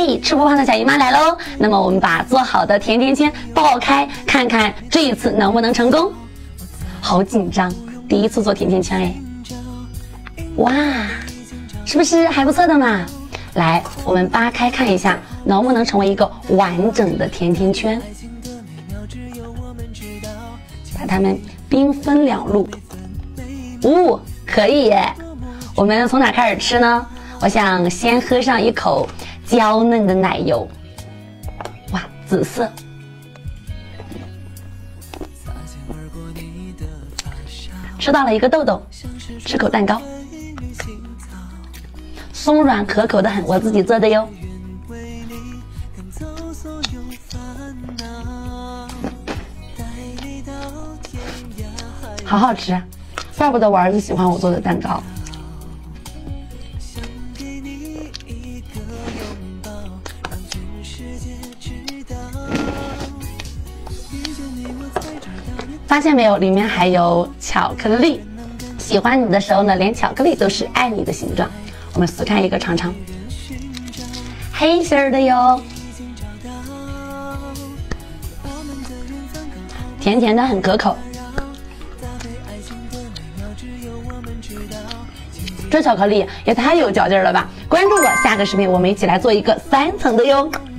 嘿，吃不胖的小姨妈来喽！那么我们把做好的甜甜圈爆开，看看这一次能不能成功。好紧张，第一次做甜甜圈哎！哇，是不是还不错的嘛？来，我们扒开看一下，能不能成为一个完整的甜甜圈？把它们兵分两路。可以耶！我们从哪开始吃呢？我想先喝上一口娇嫩的奶油。哇，紫色。吃到了一个豆豆，吃口蛋糕，松软可口的很，我自己做的哟。好好吃，怪不得我儿子喜欢我做的蛋糕。发现没有，里面还有巧克力。喜欢你的时候呢，连巧克力都是爱你的形状。我们撕开一个尝尝，黑心儿的哟，甜甜的，很可口。这巧克力也太有嚼劲了吧！关注我，下个视频我们一起来做一个3层的哟。